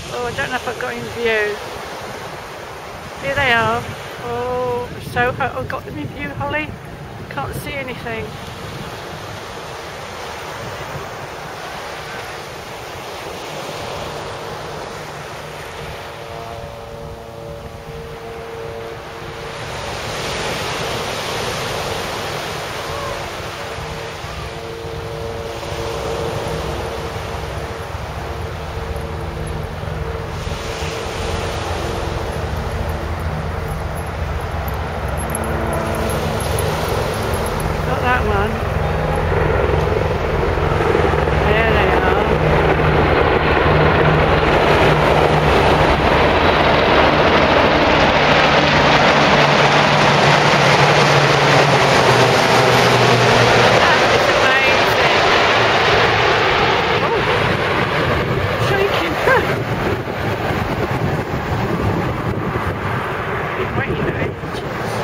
Oh, I don't know if I've got in view. Here they are. Oh, so I've got them in view, Holly. Can't see anything. Got that one. There they are. That is amazing. Oh, shaking. Been waiting for ages.